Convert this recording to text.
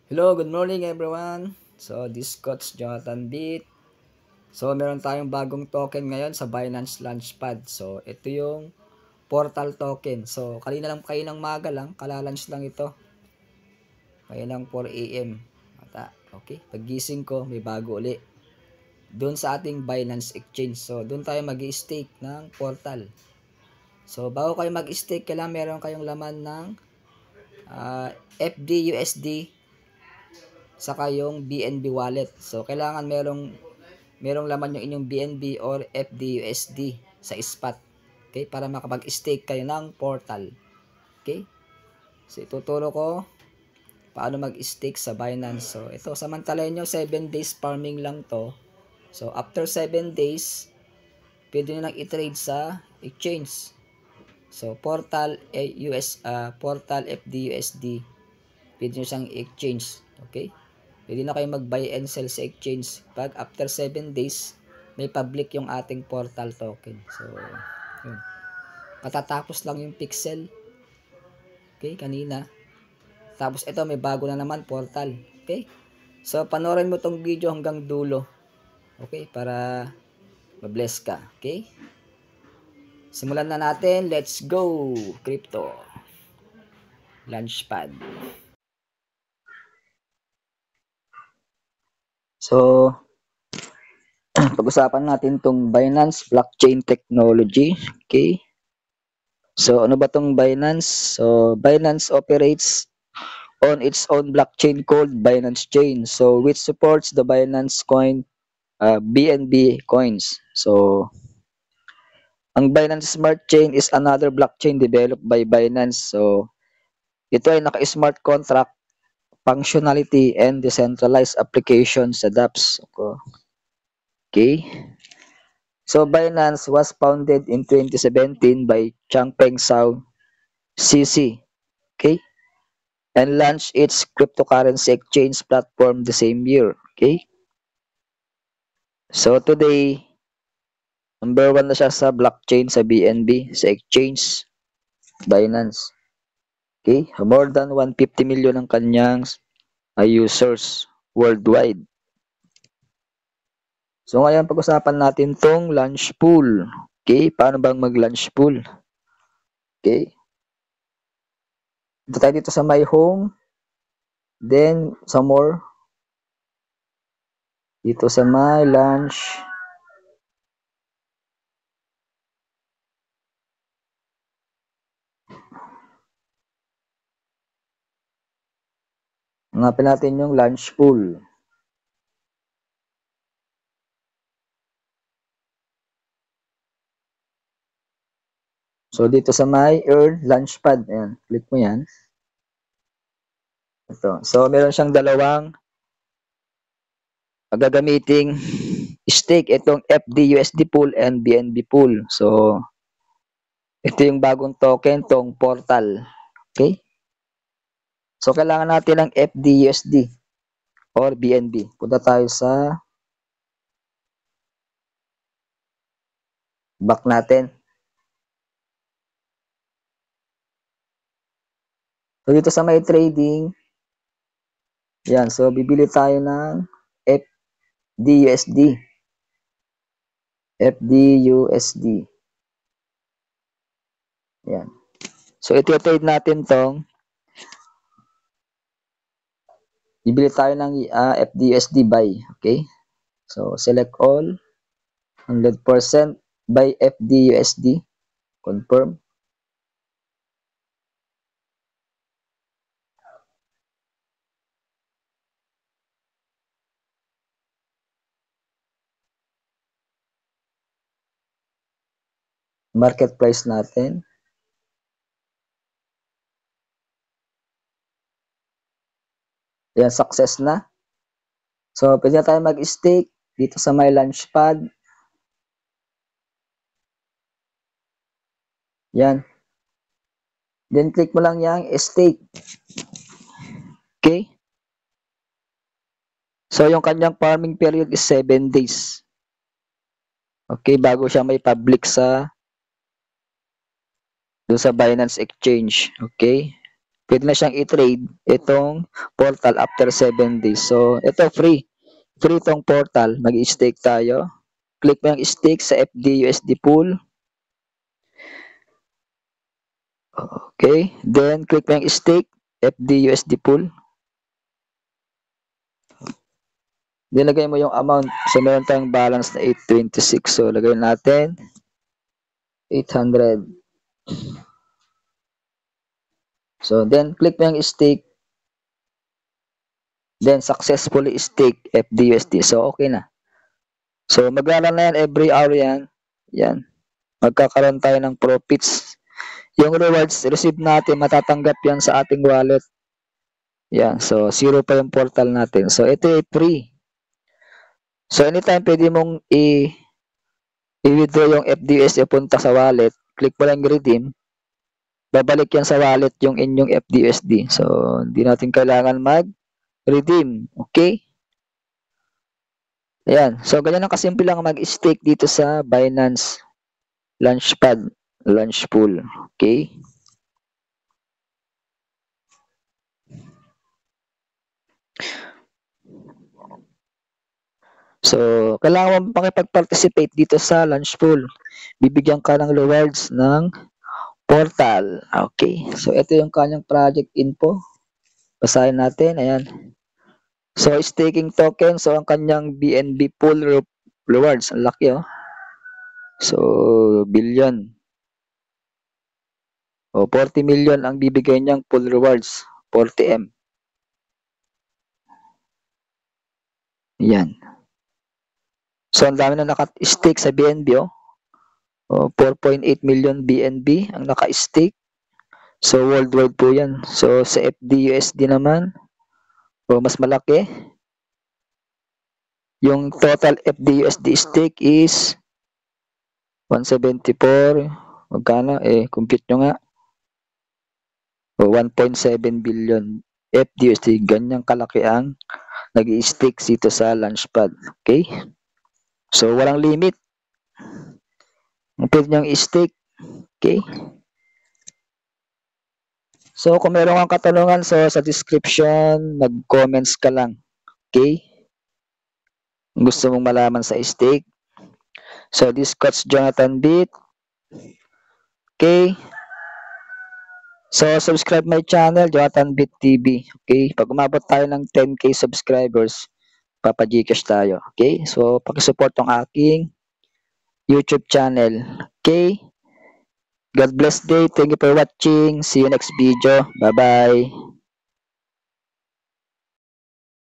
Hello, good morning everyone. So, this Coach Jonathan Beat. So, meron tayong bagong token ngayon sa Binance Launchpad. So, ito yung portal token. So, kayo ng maga lang, kalalunch lang ito. Kaya ng 4 a.m. Okay, pagising ko, may bago uli. Doon sa ating Binance Exchange. So, doon tayo mag-stake ng portal. So, bago kayo mag-stake, kailangan meron kayong laman ng FDUSD saka yung BNB wallet. So, kailangan merong laman yung inyong BNB or FDUSD sa spot. Okay? Para makapag-stake kayo ng portal. Okay? So, ituturo ko paano mag-stake sa Binance. So, ito, samantalahin nyo, 7 days farming lang to. So, after 7 days, pwede nyo lang i-trade sa exchange. So, portal FDUSD, pwede nyo siyang exchange. Okay? Pwede na kayo mag-buy and sell sa exchange. Pag after 7 days, may public yung ating portal token. So, yun. Katatapos lang yung pixel. Okay, kanina. Tapos ito, may bago na naman portal. Okay? So, panoorin mo tong video hanggang dulo. Okay? Para ma-bless ka. Okay? Simulan na natin. Let's go! Crypto. Launchpad. So, pag-usapan natin tong Binance Blockchain Technology. Okay? So, ano ba tong Binance? So, Binance operates on its own blockchain called Binance Chain. So, which supports the Binance coin, BNB coins. So, ang Binance Smart Chain is another blockchain developed by Binance. So, ito ay naka-smart contract, functionality, and decentralized applications sa dApps. Okay. So, Binance was founded in 2017 by Changpeng Zhao, CC. Okay. And launched its cryptocurrency exchange platform the same year. Okay? So today, number 1 na siya sa blockchain sa BNB, sa exchange, Binance. Okay? More than 150 million ang kanyang users worldwide. So ngayon pag-usapan natin tong launch pool. Okay? Paano bang mag-launch pool? Okay? Dito tayo dito sa my home. Then, sa more. Dito sa my launch. Hanapin natin yung launch pool. So, dito sa my earn launchpad, ayan, click mo yan. Ito. So, meron siyang dalawang gagamiting stake. Itong FDUSD pool and BNB pool. So, ito yung bagong token, tong portal. Okay? So, kailangan natin ng FDUSD or BNB. Punta tayo sa back natin. So, dito sa may trading, yan. So, bibili tayo ng FDUSD. FDUSD. Yan. So, ito trade natin tong bibili tayo ng FDUSD buy. Okay? So, select all. 100% buy FDUSD. Confirm. Market price natin. Yan, success na. So, pwede na tayo mag-stake dito sa my launchpad. Yan. Then, click mo lang yung stake. Okay? So, yung kanyang farming period is 7 days. Okay, bago siya may public sa doon sa Binance Exchange. Okay? pwede na siyang i-trade itong portal after 7 days. So, ito free. Free tong portal. Mag-i-stake tayo. Click mo yung stake sa FDUSD pool. Okay. Then, click mo yung stake, FDUSD pool. Then, lagay mo yung amount. So, meron tayong balance na 826. So, lagay natin 800. So, then, click mo yung stake. Then, successfully stake FDUSD. So, okay na. So, maglalan na yan every hour yan. Yan. Magkakaroon tayo ng profits. Yung rewards receive natin, matatanggap yan sa ating wallet. Yan. So, zero pa yung portal natin. So, ito ay free. So, anytime pwede mong i-withdraw yung FDUSD punta sa wallet. Click mo lang redeem. Babalik yan sa wallet yung inyong FDUSD. So, hindi natin kailangan mag-redeem. Okay? Ayan. So, ganyan ang kasimple lang mag-stake dito sa Binance Launchpad, Launchpool. Okay? So, kailangan mo makipag-participate dito sa Launchpool. Bibigyan ka ng rewards ng portal. Okay. So, ito yung kanyang project info. Basahin natin. Ayan. So, staking token. So, ang kanyang BNB pool rewards. Ang laki, oh. So, billion. O, 40 million ang bibigay niyang pool rewards. 40M. Yan. So, ang dami na naka-stake sa BNB, oh. 4.8 million BNB ang naka-stake. So, worldwide po yan. So, sa FDUSD naman, mas malaki. Yung total FDUSD stake is 174. Magkano? Compute nyo nga. 1.7 billion FDUSD. Ganyang kalaki ang nag-i-stake dito sa Launchpad. Okay? So, walang limit. Pwede nyo i-stake. Okay? So, kung meron kang katanungan, so sa description, mag-comments ka lang. Okay? Gusto mong malaman sa stake. So, this Coach Jonathan Bit. Okay? So, subscribe my channel, Jonathan Bit TV. Okay? Pag umabot tayo ng 10K subscribers, papa-Gcash tayo. Okay? So, pakisupport tong aking YouTube channel. Okay? God bless day. Thank you for watching. See you next video. Bye-bye.